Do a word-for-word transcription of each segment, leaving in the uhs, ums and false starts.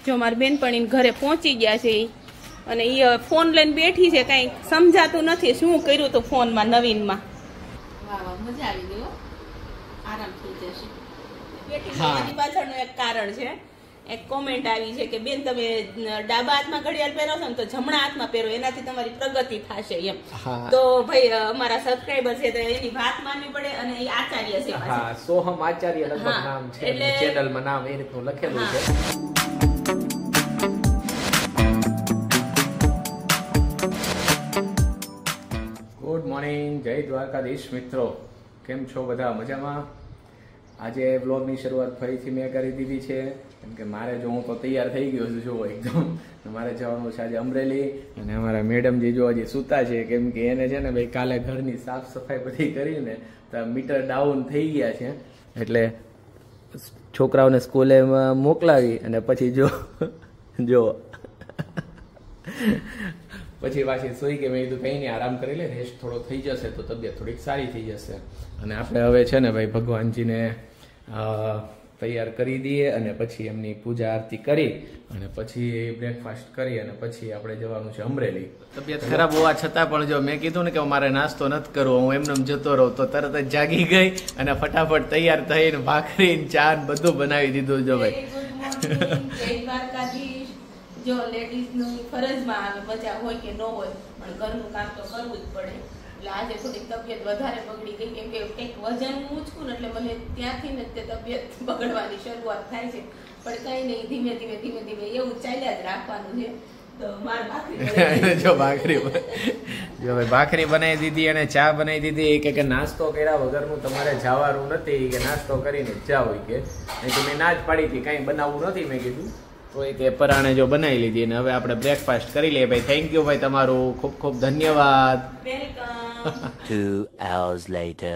જો મારી બેનપણીને ઘરે પહોંચી ગયા છે અને એ ફોન લઈને બેઠી છે, કઈ સમજાતું નથી શું કર્યું તો ફોનમાં નવીનમાં. વાહ વાહ, મજા આવી ગઈ, આરામ થઈ જશે. એની પાછળનું એક કારણ છે, એક કોમેન્ટ આવી છે કે બેન તમે ડાબા હાથમાં ઘડિયાળ પહેરો છો ને તો જમણા હાથમાં પહેરો, એનાથી તમારી પ્રગતિ થશે એમ. તો ભાઈ અમારા સબસ્ક્રાઇબર છે તો એની વાત માનવી પડે. અને એ આચાર્ય છે, હા સોહમ આચાર્ય લગભગ નામ છે, એટલે ચેનલમાં નામ એ રીતનું લખેલું છે. ગુડ મોર્નિંગ, જય દ્વારકાધીશ મિત્રો, કેમ છો બધા? મજામાં? આજે વ્લોગની શરૂઆત ફરીથી મેં કરી દીધી છે, કેમ કે મારે જો હું તો તૈયાર થઈ ગયો છું, જો એકદમ મારે જવાનું છે આજે અમરેલી. અને અમારા મેડમ જે જો હજી સૂતા છે, કેમ કે એને છે ને ભાઈ કાલે ઘરની સાફ સફાઈ બધી કરીને તો મીટર ડાઉન થઈ ગયા છે, એટલે છોકરાઓને સ્કૂલે મોકલાવી અને પછી જો જો પછી પાછી સુઈ કે મેં કીધું કંઈ નહીં, આરામ કરી લે, રેસ્ટ થોડો થઈ જશે તો તબિયત થોડીક સારી થઈ જશે. અને આપણે હવે છે ને ભાઈ ભગવાનજીને તૈયાર કરી દઈએ અને પછી એમની પૂજા આરતી કરી અને પછી બ્રેકફાસ્ટ કરી અને પછી આપણે જવાનું છે અમરેલી. તબિયત ખરાબ હોવા છતાં પણ જો મેં કીધું ને કે મારે નાસ્તો નથી કરવો, હું એમને જતો રહું, તો તરત જ જાગી ગઈ અને ફટાફટ તૈયાર થઈને ભાખરી ચા બધું બનાવી દીધું. જો ભાઈ જો લેડીઝ નું ફરજમાં આવે, મજા હોય કે ન હોય પણ ઘરનું કામ તો કરવું જ પડે. એટલે આજે થોડીક તબિયત વધારે બગડી ગઈ, કેમ કે કંઈક વજન ઊંચકું ને એટલે મને ત્યાંથી ને તે તબિયત બગડવાની શરૂઆત થાય છે. પણ કઈ નહીં, ધીમે ધીમે ધીમે ધીમે એવું ચાલ્યા જ રાખવાનું છે. તો મારે ભાખરી જો ભાખરી જો ભાઈ ભાખરી બનાવી દીધી અને ચા બનાવી દીધી. કે કે નાસ્તો કર્યા વગરનું તમારે જવાનું નથી, કે નાસ્તો કરીને જાવ કે મેં ના જ પાડી હતી, કાંઈ બનાવવું નથી મેં કીધું. તો એ કે પરાણે જો બનાવી લીધી અને હવે આપણે બ્રેકફાસ્ટ કરી લઈએ. ભાઈ થેન્ક યુ ભાઈ, તમારું ખૂબ ખૂબ ધન્યવાદ. Two hours later.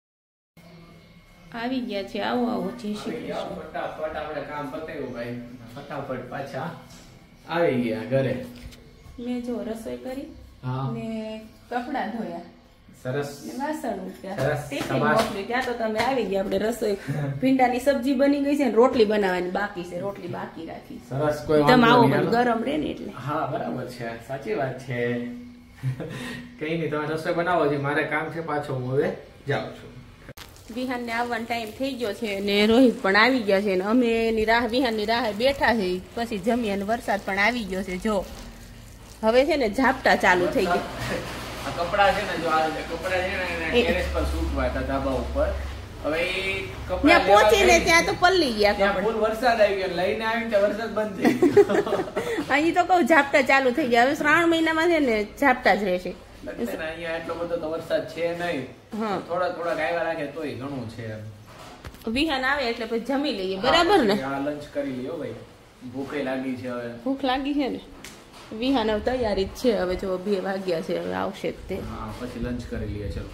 આવી ગયા છે, આવો આવો, જય શ્રી કૃષ્ણ. ફટાફટ આપણે કામ પતાવ્યું ભાઈ, ફટાફટ પાછા આવી ગયા ઘરે. મેં જો રસોઈ કરી ને કપડા ધોયા, સરસ વાસણ ઉઠ્યા, ટિફિન મોકલ્યું, ત્યાં તો તમે આવી ગયા. આપણે રસોઈ ભીંડાની સબ્જી બની ગઈ છે ને રોટલી બનાવવાની બાકી છે, રોટલી બાકી રાખી. સરસ, કોઈ તમે આવો પણ ગરમ રહે ને એટલે. હા બરાબર છે, સાચી વાત છે. કઈ નહીં, તમે રસોઈ બનાવો છો, મારે કામ છે પાછો, હું હવે જાઉં છું. વિહાન ને આવવાનો ટાઈમ થઈ ગયો છે ને રોહિત પણ આવી ગયા છે ને અમે એની રાહ વિહાન ની રાહ બેઠા છે. પછી જમી અને વરસાદ પણ આવી ગયો છે. જો હવે છે ને ઝાપટા ચાલુ થઈ ગયા. આ કપડા છે ને, જો આ કપડા છે ને ટેરેસ પર સૂકવા હતા ધાબા ઉપર. હવે એ કપડા પહોંચીને ત્યાં તો પલ્લી ગયા, ત્યાં ફૂલ વરસાદ આવી ગયો, લઈને આવીને ત્યાં વરસાદ બંધ થઈ ગયો. અહીં તો કહું ઝાપટા ચાલુ થઈ ગયા. હવે શ્રાવણ મહિનામાં છે ને ઝાપટા જ રહેશે. અહીંયા એટલો બધો તો વરસાદ છે નહીં, થોડા થોડા આવ્યા રાખે તોય ઘણું છે. વિહાન આવે એટલે પછી જમી લઈએ, બરાબર ને? લંચ કરી લ્યો ભાઈ, ભૂખે લાગી છે. હવે ભૂખ લાગી છે ને, વિહાન હવે તૈયારી જ છે. હવે જો બે વાગ્યા છે, હવે આવશે તે. હા, પછી લંચ કરી લઈએ. ચલો,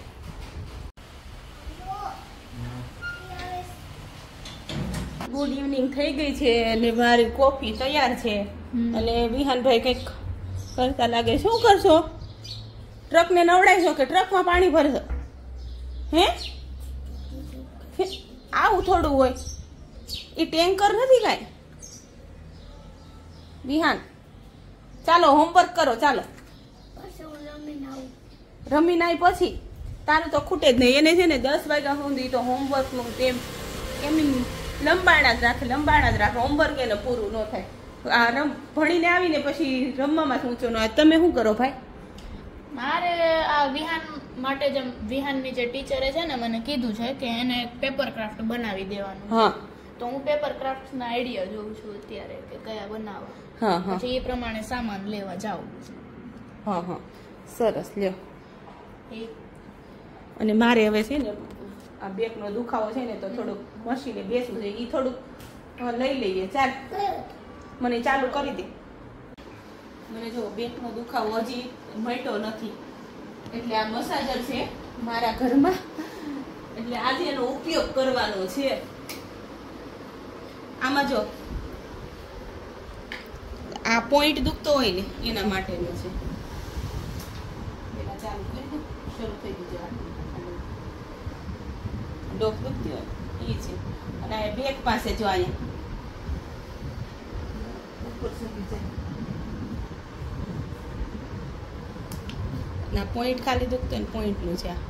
ગુડ ઇવનિંગ થઈ ગઈ છે અને મારી કોફી તૈયાર છે. અને વિહાનભાઈ કંઈક કરતા લાગે. શું કરશો? ટ્રક ને નવડાવશો કે ટ્રકમાં પાણી ભરશો? હે, આવું થોડું હોય, એ ટેન્કર નથી કાંઈ. વિહાન ચાલો હોમવર્ક કરો, ચાલો રમીને આવી પછી તારું તો ખૂટે જ નહીં. એને છે ને દસ વાગ્યા સુધી તો હોમવર્ક નું તેમ એમની લંબાણા જ રાખે, લંબાણા જ રાખે, હોમવર્ક એને પૂરું ન થાય. આ રમ ભણીને આવીને પછી રમવામાં ઊંચો ન આવે. તમે શું કરો ભાઈ? મારે આ વિહાન માટે જે વિહાનની જે ટીચરે છે ને મને કીધું છે કે એને પેપર ક્રાફ્ટ બનાવી દેવાનું. હા, તો હું પેપર ક્રાફ્ટ ના આઈડિયા જોઉં છું અત્યારે કે કયા બનાવવા. હા હા, પછી એ પ્રમાણે સામાન લેવા જાઉં છું. હા હા, સરસ, લ્યો. અને મારે હવે છે ને આ બેક નો દુખાવો છે ને તો થોડુંક મશીને બેસવું છે, એ થોડુંક લઈ લઈએ. ચાલ, મને ચાલુ કરી દે. મને જો બેક નો દુખાવો હજી મટ્યો નથી, એટલે આ મસાજર છે મારા ઘરમાં, એટલે આજે એનો ઉપયોગ કરવાનો છે. આમાં જો આ પોઈન્ટ દુખતો હોય ને એના માટેનો છે. પેલા ચાલુ કરી દો, શરૂ થઈ ગયું. ડોક દુખતી હોય એ છે. અને બેક પાસે જો અહીંયા ઉપર સુધી જાય. ના પોઈન્ટ ખાલી દુખતો ને પોઈન્ટ નું છે.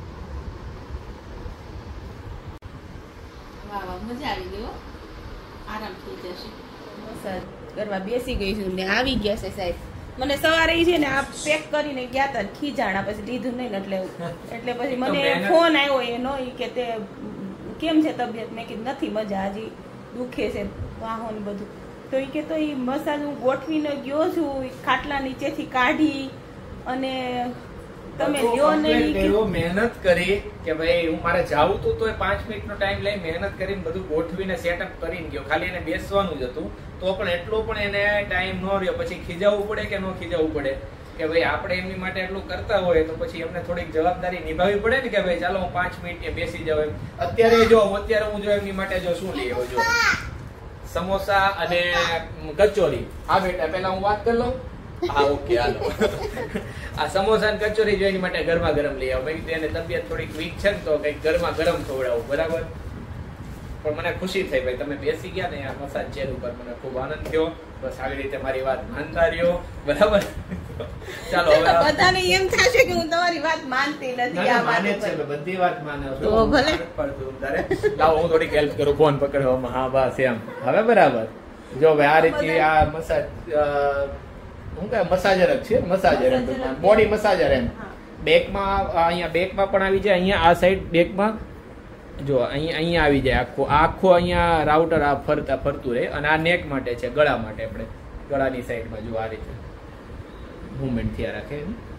વાહ વાહ મજા આવી ગઈ હો. આરામ થઈ જશે. મસાજ કરવા બેસી ગઈ છું ને આવી ગયા છે સાહેબ. મને સવારે ઈ છે ને આ પેક કરીને ગયા હતા ખીજાણા પછી લીધું નહીં ને એટલે એટલે પછી મને ફોન આવ્યો એનો ઈ કે તે કેમ છે તબિયત? મેં કીધું નથી મજા, હજી દુખે છે વાહો ને બધું. તો ઈ કે તો ઈ મસાજ હું ગોઠવીને ગયો છું ખાટલા નીચેથી કાઢી અને તમે લ્યો નહીં. મહેનત કરી કે ભાઈ હું મારે જાવું તું તો પાંચ મિનિટ નો ટાઈમ લઈ મહેનત કરીને બધું ગોઠવીને સેટઅપ કરીને ગયો. ખાલી એને બેસવાનું જ હતું તો પણ એટલો પણ એને ટાઈમ ન રહ્યો. પછી ખીજાવવું પડે કે ન ખીજાવવું પડે કે ભાઈ આપણે એમની માટે એટલું કરતા હોય તો પછી એમને થોડીક જવાબદારી નિભાવવી પડે ને કે ભાઈ ચાલો હું પાંચ મિનિટ બેસી જાવ. અત્યારે જો અત્યારે હું જો એમની માટે જો શું લઈ આવ્યો જો સમોસા અને કચોરી. હા બેટા પેલા હું વાત કરી લઉં. હા ઓકે હાલો. આ સમોસા ને કચોરી જો એની માટે ગરમા ગરમ લઈ આવો. મેં કીધું એને તબિયત થોડીક વીક છે ને તો કઈક ગરમા ગરમ ખવડાવું બરાબર. પણ મને ખુશી થઈ ભાઈ તમે બેસી ગયા ને આ મસાજ ચેર ઉપર મને ખૂબ આનંદ થયો. બસ આવી રીતે મારી વાત માનતા રહ્યો બરાબર. ચાલો હવે બધાને એમ થશે કે હું તમારી વાત માનતી નથી. આ માને છે બધી વાત માને તો ભલે પડતું તારે. લાવો હું થોડીક હેલ્પ કરું ફોન પકડવામાં. હા બસ એમ હવે બરાબર. જો ભાઈ આ રીતે આ મસાજ શું કે મસાજર જ છે. મસાજર એમ બોડી મસાજર એમ બેકમાં અહીંયા બેકમાં પણ આવી જાય. અહીંયા આ સાઈડ બેકમાં જો અહીંયા અહીંયા આવી જાય આખો આખો અહીંયા રાઉટર આ ફરતા ફરતું રહે. અને આ નેક માટે છે, ગળા માટે. આપણે ગળાની સાઈડમાં જો આ રીતે મુવમેન્ટ થયા રાખે.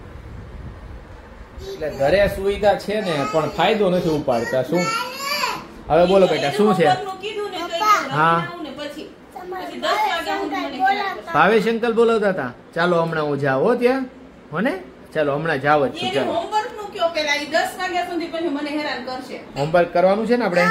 એટલે ઘરે સુવિધા છે ને પણ ફાયદો નથી ઉપાડતા. શું હવે બોલો બેટા શું છે? હા ભાવેશ અંકલ બોલાવતા હતા. ચાલો હમણાં હું જાવ હો ત્યાં હો ને. ચાલો હમણાં જાવ જ છું. ચાલો હોમવર્ક નું કયો પેલા ઈ દસ વાગ્યા સુધી પછી મને હેરાન કરશે. હોમવર્ક કરવાનું છે ને આપણે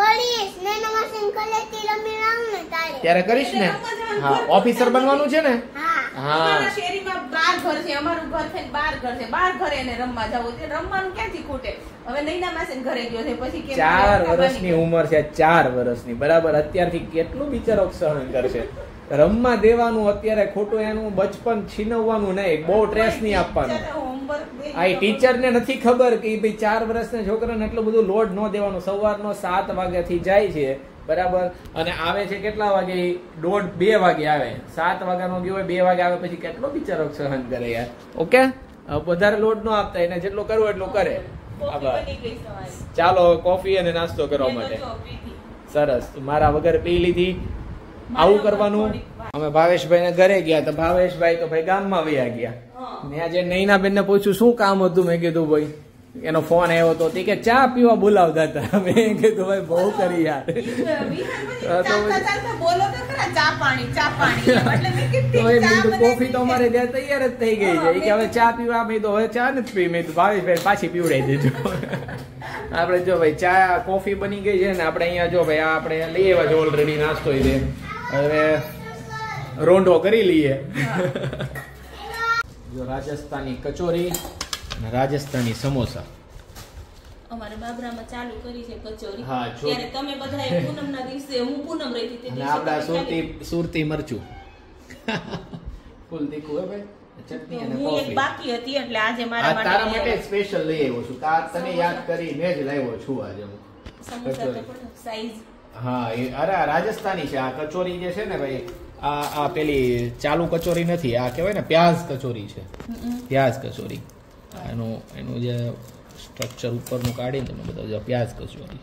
ત્યારે કરીશ ને. હા ઓફિસર બનવાનું છે ને. હા શેરીમાં બાર ઘર છે, અમારું ઘર છે બાર ઘર છે. બાર ઘરે એને રમવા જવું છે. રમવાનું ક્યાંથી ખૂટે? હવે નૈના માસી ઘરે ગયો છે પછી કે ચાર વર્ષની ઉંમર છે. ચાર વર્ષની બરાબર. અત્યારથી કેટલું બિચારો સહન કરશે. રમવા દેવાનું અત્યારે ખોટું એનું બચપન છીનવવાનું નહીં. બહુ સ્ટ્રેસ નહીં આપવાનું. આ ટીચર ને નથી ખબર કે ભાઈ ચાર વર્ષના છોકરાને એટલું બધું લોડ ન દેવાનું. સવારનો સાત વાગ્યાથી જાય છે બરાબર અને આવે છે કેટલા વાગે? દોઢ બે વાગે આવે. સાત વાગ્યાનો ગયો હોય બે વાગે આવે પછી કેટલો બિચારો સહન કરે યાર. ઓકે વધારે લોડ ન આપતા. એને જેટલો કરવો એટલો કરે. ચાલો કોફી અને નાસ્તો કરવા માટે. સરસ મારા વગર પી લીધી. આવું કરવાનું. અમે ભાવેશભાઈ ને ઘરે ગયા તો ભાવેશભાઈ તો ભાઈ ગામમાં વયા ગયા. મેં આજે નૈના બેન ને પૂછ્યું શું કામ હતું. મેં કીધું ભાઈ એનો ફોન આવ્યો તો તે કે ચા પીવા બોલાવતા હતા. મેં કીધું ભાઈ બહુ કરી યાર. કોફી તો અમારે ત્યાં તૈયાર જ થઈ ગઈ છે કે હવે ચા પીવા. મેં તો હવે ચા નથી પી. મેં તો ભાવેશભાઈ પાછી પીવડાવી દેજો. આપણે જો ભાઈ ચા કોફી બની ગઈ છે ને. આપણે અહીંયા જો ભાઈ આપણે લઈ આવ્યા છે ઓલરેડી નાસ્તો. હવે રોંઢો કરી લઈએ. જો રાજસ્થાની કચોરી અને રાજસ્થાની સમોસા અમારે બાબરામાં ચાલુ કરી છે કચોરી. હા ત્યારે તમે બધાએ પૂનમના દિવસે હું પૂનમ રહી હતી તે દિવસે આપડા સુરતી સુરતી મરચું ફૂલ તીખું હે ભાઈ ચટણી અને હું એક કોફી બાકી હતી એટલે આજે મારા આ તારા માટે સ્પેશિયલ લઈ આવ્યો છું. તા તને યાદ કરીને જ લાવ્યો છું આજે હું સમોસા તો પણ સાઈઝ. હા એ અરે આ રાજસ્થાની છે. આ કચોરી જે છે ને ભાઈ આ આ પેલી ચાલુ કચોરી નથી. આ કહેવાય ને પ્યાઝ કચોરી છે. પ્યાઝ કચોરી એનું એનું જે સ્ટ્રક્ચર ઉપરનું કાઢીને તમે બધા પ્યાઝ કચોરી.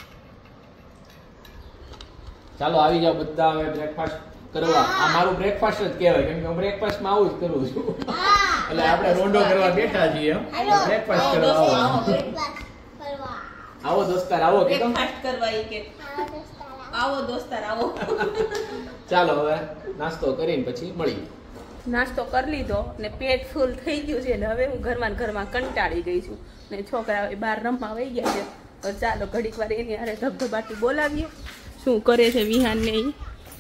ચાલો આવી જાઓ બધા હવે બ્રેકફાસ્ટ કરવા. આ મારું બ્રેકફાસ્ટ જ કહેવાય કેમ કે હું બ્રેકફાસ્ટમાં આવું જ કરું છું. એટલે આપણે રોંઢો કરવા બેઠા છીએ. બ્રેકફાસ્ટ કરવા આવો. આવો દોસ્તાર આવો કે બ્રેકફાસ્ટ કરવા ઈ કે આવો દોસ્તાર આવો. ચાલો હવે નાસ્તો કરીને પછી મળીએ. નાસ્તો કરી લીધો ને પેટ ફૂલ થઈ ગયું છે ને હવે હું ઘરમાં ઘરમાં કંટાળી ગઈ છું ને છોકરાઓ બહાર રમવા વહી ગયા છે. તો ચાલો ઘડીક વાર એની હારે ધબધબાટી બોલાવીએ શું કરે છે વિહાન ને ઈ.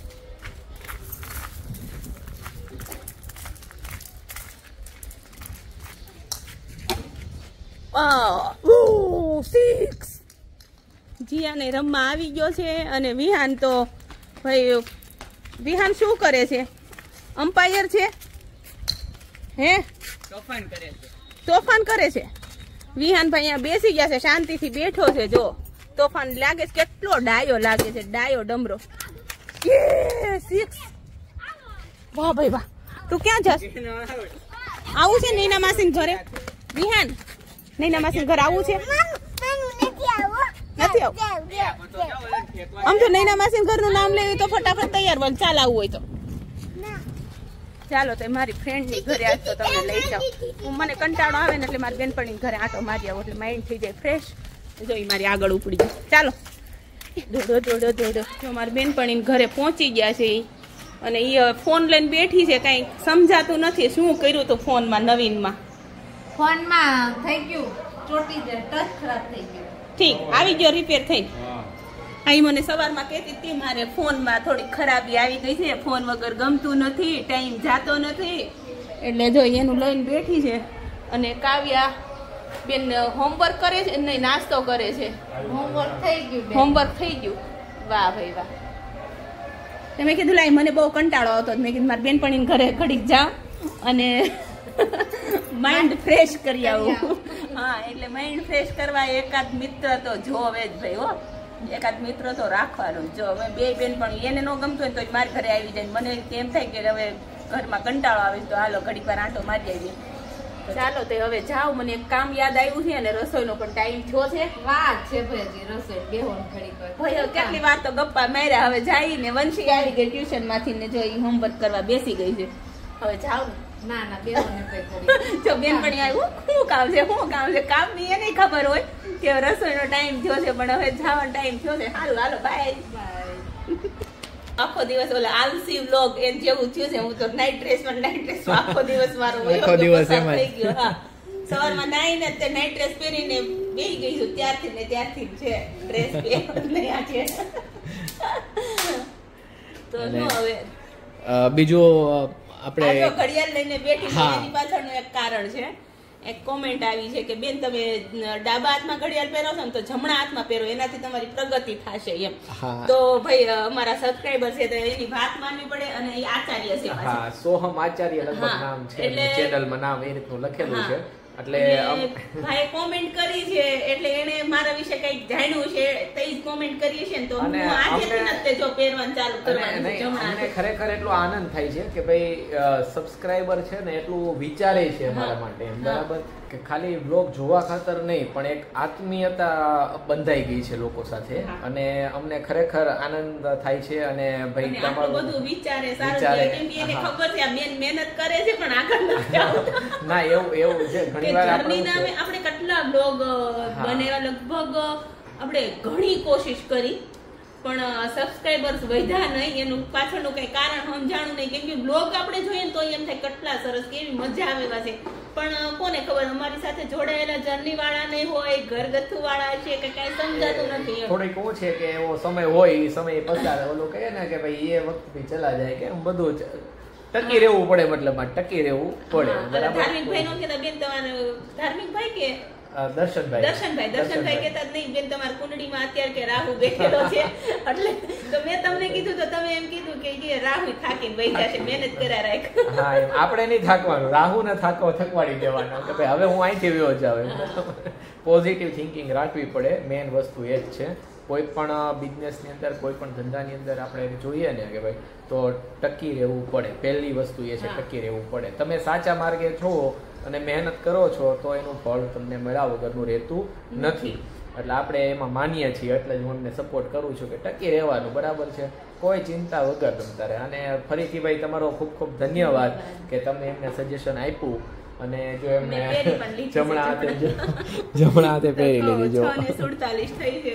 સિક્સ જીયાને રમવા આવી ગયો છે અને વિહાન તો ભાઈ વિહાન શું કરે છે? અમ્પાયર છે હે તોફાન કરે છે તોફાન કરે છે વિહાનભાઈ અહીંયા બેસી ગયા છે શાંતિથી બેઠો છે જો તોફાન લાગે છે કેટલો ડાયો લાગે છે ડાયો ડમરો સિક્સ વાહ ભાઈ વાહ તું ક્યાં જાસ આવું છે નૈના માસી ઘરે વિહાન નૈના માસી ઘરે આવું છે નથી આવું આમ તો નૈના માસી ઘરનું નામ લેવું તો ફટાફટ તૈયાર બન ચાલ આવું હોય તો ચાલો તો મારી ફ્રેન્ડ ની ઘરે આજ તો તમે લઈ જાઓ હું મને કંટાળો આવે ને એટલે મારી બેનપણી ઘરે આટો મારી આવો એટલે માઇન્ડ થઈ જાય ફ્રેશ જોઈ મારી આગળ ઉપડી જાય ચાલો દોડો દોડો દોડો જો મારી બેનપણી ઘરે પહોંચી ગયા છે અને એ ફોન લઈને બેઠી છે કઈ સમજાતું નથી શું કર્યું તો ફોનમાં નવીનમાં ફોનમાં થઈ ગયું ચોટી જાય ટચ ખરાબ થઈ ગયો ઠીક આવી ગયો રિપેર થઈ અહીં મને સવારમાં કહેતી હતી મારે ફોનમાં થોડી ખરાબી આવી ગઈ છે ફોન વગર ગમતું નથી ટાઈમ જાતો નથી એટલે જો એનું લઈને બેઠી છે અને કાવ્યા બેન હોમવર્ક કરે છે નહીં નાસ્તો કરે છે હોમવર્ક થઈ ગયું બેન. હોમવર્ક થઈ ગયું વાહ ભાઈ વાહ મેં કીધું લાઈ મને બહુ કંટાળો આવતો મેં કીધું મારી બેનપણીને ઘરે ઘડીક જાઉં અને માઇન્ડ ફ્રેશ કરી આવું હા એટલે માઇન્ડ ફ્રેશ કરવા એકાદ મિત્ર તો જોવે જ ભાઈ હો એકાદ મિત્ર તો રાખવાનું જો હવે બે બેન પણ એને ન ગમતું હોય તો મારા ઘરે આવી જાય મને એમ થાય કે હવે ઘરમાં કંટાળો આવે તો હાલો ઘડીક વાર આંટો મારી આવીએ ચાલો તે હવે જાઓ મને એક કામ યાદ આવ્યું છે અને રસોઈનો પણ ટાઈમ થયો છે વાર છે ભાઈ હજી રસોઈ બેહોન ઘડીક વાર. ભાઈ હવે કેટલી વાર તો ગપ્પા માર્યા હવે જઈને વંશી આવી ગઈ ટ્યુશન માંથી ને જો ઈ હોમવર્ક કરવા બેસી ગઈ છે હવે જાઓ ને ના ના બેહોન ને કઈ કરી જો બેનપણી આવ્યું શું કામ છે શું કામ છે કામ ની એને ખબર હોય કે રસોઈનો ટાઈમ થયો છે પણ હવે જવાનો ટાઈમ થયો છે હાલો હાલો બાય આખો દિવસ ઓલા આલસી વ્લોગ એમ જેવું થયું છે હું તો નાઇટ ડ્રેસ માં નાઇટ ડ્રેસ આખો દિવસ મારો આખો દિવસ એમ જ. થઈ ગયો હા સવારમાં નાઈને તે નાઇટ ડ્રેસ પહેરીને બેહી ગઈ છું ત્યારથી ને ત્યારથી જ છે ડ્રેસ પહેરને આ છે તો અને નો હવે અ, બીજું અ, આ આપણે જો ઘડિયાળ લઈને બેઠી છું હા. એની પાછળનું એક કારણ છે એક કોમેન્ટ આવી છે કે બેન તમે ડાબા હાથમાં ઘડિયાળ પહેરો છો ને તો જમણા હાથમાં પહેરો એનાથી તમારી પ્રગતિ થશે એમ હા. તો ભાઈ અમારા સબસ્ક્રાઇબર છે તો એની વાત માનવી પડે અને એ આચાર્ય છે પાછા. હા સોહમ આચાર્ય લગભગ હા, નામ છે એટલે- ચેનલમાં નામ એ રીતનું લખેલું હા. છે એટલે એટલે આમ- ભાઈ કોમેન્ટ કરી છે એટલે એને મારા વિશે કઈક જાણ્યું છે તે જ કોમેન્ટ કરી છે ને તો હું અને આજેથી અમને- નથી જો પહેરવાનું ચાલુ અને કરવાનું છે નહીં, જમણા અમને હાથે. ખરેખર એટલો આનંદ થાય છે કે ભાઈ સબસ્ક્રાઇબર છે ને એટલું વિચારે છે અમારા હા. માટે એમ હા. બરાબર કે ખાલી બ્લોગ જોવા ખાતર નહીં પણ એક આત્મીયતા બંધાઈ ગઈ છે લોકો સાથે હા. અને અમને ખરેખર આનંદ થાય છે અને ભાઈ અને આટલું બધું તમારું વિચારે સારું વિચારે, કહેવાય. કેમ કે એને હા. ખબર છે આ બેન મહેનત કરે છે પણ આગળ નથી આવતા. ના એવું એવું છે કે ઘણી વાર જર્ની આપણે નામે આપણે કેટલા બ્લોગ હા. બનેવા લગભગ આપણે ઘણી કોશિશ કરી પણ સબસ્ક્રાઇબર્સ વધ્યા નહીં એનું પાછળનું કઈ કારણ સમજાણું નહીં કેમ કે બ્લોગ આપણે જોઈએ ને તો એમ થાય કેટલા સરસ કેવી મજા આવે એવા છે પણ કોને ખબર અમારી સાથે જોડાયેલા જર્ની વાળા નહીં હોય ઘરગથ્થુ વાળા છે કે કઈ સમજાતું નથી એમ. થોડીક એવું છે કે એવો સમય હોય એ સમય પસાર ઓલું કહે ને કે ભાઈ એ વખત ભી ચલા જાય કે એમ બધું જ ટકી રહેવું પડે મતલબ ટકી રહેવું પડે હા, અને બરાબર ધાર્મિક ભાઈ નો કહેતા બેન તમારે ધાર્મિક ભાઈ કે અ, દર્શનભાઈ દર્શનભાઈ દર્શનભાઈ કહેતા જ નહીં બેન તમારા કુંડળીમાં અત્યારે કે રાહુ બેઠેલો છે એટલે તો મેં તમને કીધું તો તમે એમ કીધું કે એ રાહુ થાકીને વહી જશે મહેનત કર્યા રાખ હા એમ આપણે નહીં થાકવાનું રાહુ ને થાકો થકવાડી દેવાનો કે ભાઈ હવે હું અહીંથી વ્યો જાવ પોઝિટિવ થિંકિંગ રાખવી પડે મેઇન વસ્તુ એ જ છે કોઈ પણ બિઝનેસની અંદર કોઈ પણ ધંધાની અંદર આપણે જોઈએ ને કે ભાઈ તો ટકી રહેવું પડે પહેલી વસ્તુ એ છે હા. ટકી રહેવું પડે તમે સાચા માર્ગે છો અને મહેનત કરો છો તો એનું ફળ તમને મળ્યા વગરનું રહેતું નથી એટલે આપણે એમાં માનીએ છીએ એટલે જ હું એમને સપોર્ટ કરું છું કે ટકી રહેવાનું બરાબર છે કોઈ ચિંતા વગર તમારે અને ફરીથી ભાઈ તમારો ખૂબ ખૂબ ધન્યવાદ કે તમે એમને સજેશન આપ્યું અને જો એમને મેં પહેરી પણ લીધી છે જમણા હાથે જમણા. જમણા હાથે પહેરી લીધી જો છ ને સુડતાલીસ થઈ છે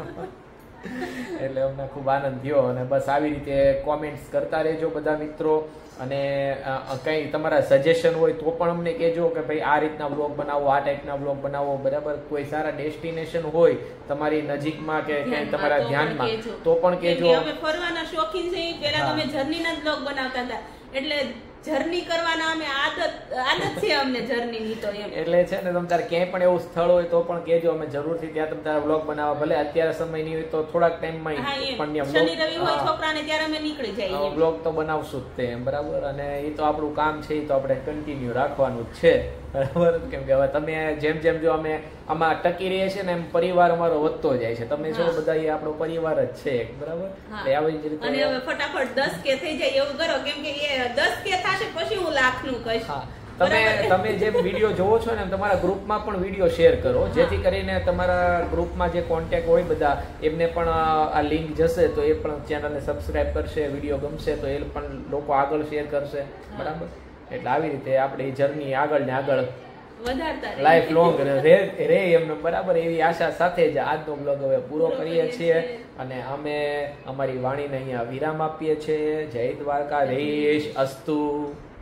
એટલે અમને ખૂબ આનંદ થયો અને બસ આવી રીતે કોમેન્ટ્સ કરતા રહેજો બધા મિત્રો અને અ, કંઈ તમારા સજેશન હોય તો પણ અમને કહેજો કે ભાઈ આ રીતના વ્લોગ બનાવો આ ટાઈપના વ્લોગ બનાવો બરાબર કોઈ સારા ડેસ્ટિનેશન હોય તમારી નજીકમાં કે ક્યાંય તમારા ધ્યાનમાં તો પણ કેમ કે કહેજો અમે ફરવાના શોખીન છે પેલા હા. તમે જર્નીના જ બ્લોગ બનાવતા હતા એટલે જર્ની કરવાના અમે આદત આદત છે અમને જર્નીની તો એમ. એટલે છે ને તમે તારે ક્યાંય પણ એવું સ્થળ હોય તો પણ કહેજો, અમે જરૂરથી ત્યાં તમે તારા બ્લોગ બનાવવા, ભલે અત્યારે સમય નહીં હોય તો થોડાક ટાઈમમાં હા એમ પણ શનિ રવિ હોય છોકરાને ત્યારે અમે નીકળી જઈએ એમ. બ્લોગ તો બનાવશું જ તે એમ, બરાબર. અને એ તો આપણું કામ છે, એ તો આપણે કન્ટિન્યુ રાખવાનું જ છે, બરાબર. કેમ કે હવે તમે જેમ જેમ જો અમે આમાં ટકી રહીએ છીએ ને એમ પરિવાર અમારો વધતો જાય છે. તમે જો બધા એ આપણો પરિવાર જ છે, બરાબર. એટલે આવી જ રીતે અને હવે ફટાફટ દસ કે થઈ જાય એવું કરો, કેમ કે એ દસ કે થશે પછી હું લાખ નું કહીશ. તમે તમે જે વિડીયો જોવો છો ને તમારા ગ્રુપમાં પણ વિડીયો શેર કરો, જેથી કરીને તમારા ગ્રુપમાં જે કોન્ટેક્ટ હોય બધા એમને પણ આ લિંક જશે તો એ પણ ચેનલને સબસ્ક્રાઇબ કરશે, વિડીયો ગમશે તો એ પણ લોકો આગળ શેર કરશે, બરાબર. એટલે આવી રીતે આપણી જર્ની આગળ ને આગળ લાઈફ લોંગ રે રે એમને, બરાબર. એવી આશા સાથે જ આજનો બ્લોગ હવે પૂરો કરીએ છીએ અને અમે અમારી વાણીને અહીંયા વિરામ આપીએ છીએ. જય દ્વારકાધીશ. અસ્તુ.